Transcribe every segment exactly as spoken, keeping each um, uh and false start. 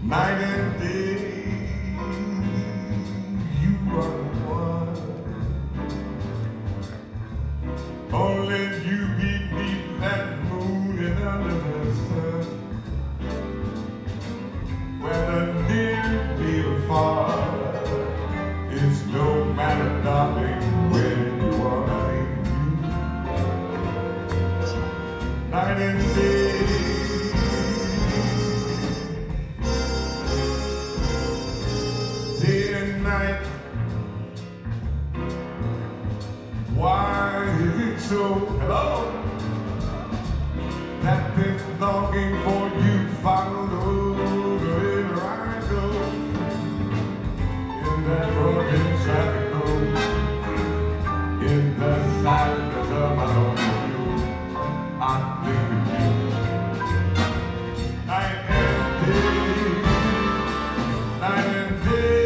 Night and day, you are one. Only you beneath that moon and under the sun. Whether near be or far, it's no matter, darling, where you are. Night and day. Night. Why is it so, hello, that this longing for you follows wherever I go, in that broken traffic road, in the silence of my own view, I think of you, night and day, night and day.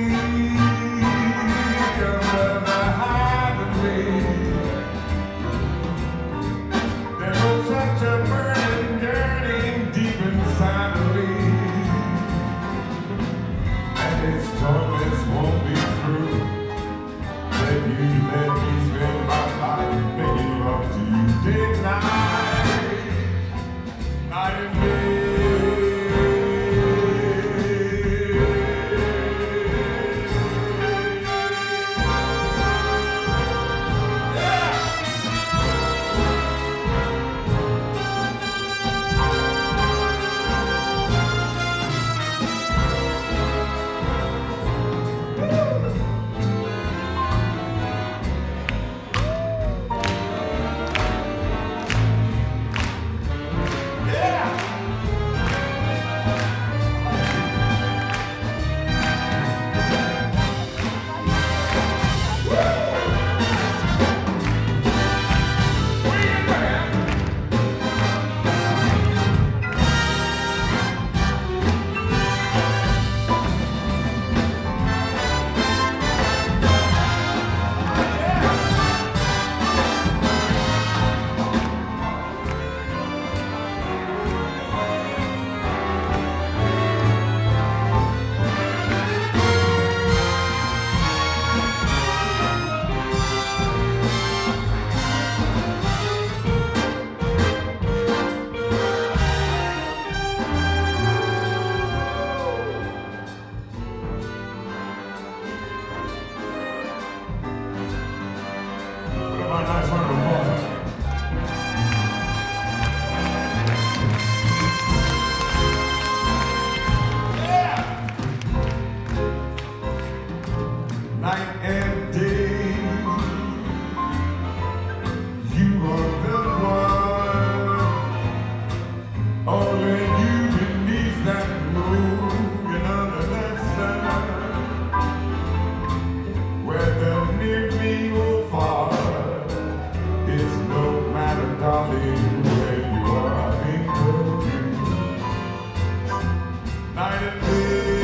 Night and day, you are the one. Only you beneath that moon and under that sun. Whether near me or far, it's no matter, darling, where you are. I think of you. Night and day.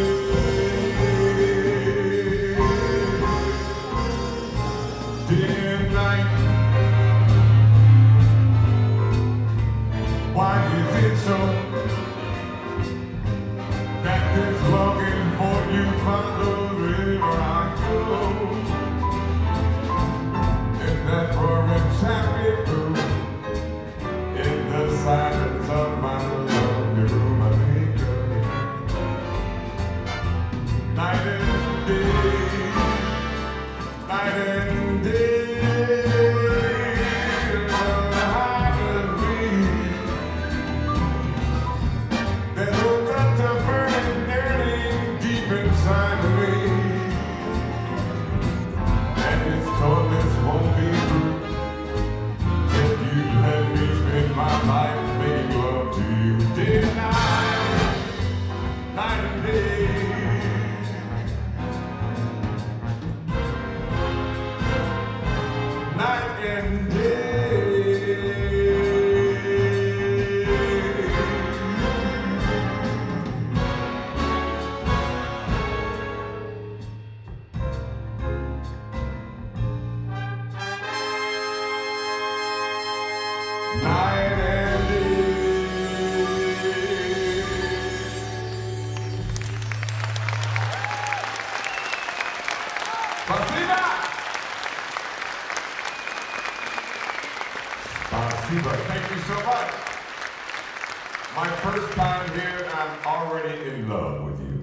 Day and night, why is it so that this longing for you follows wherever I go? In that roaring traffic room, in the silence of my lonely room, I think of you. Night and day, night and day. Night and day. Spasiba. Thank you so much. My first time here, and I'm already in love with you.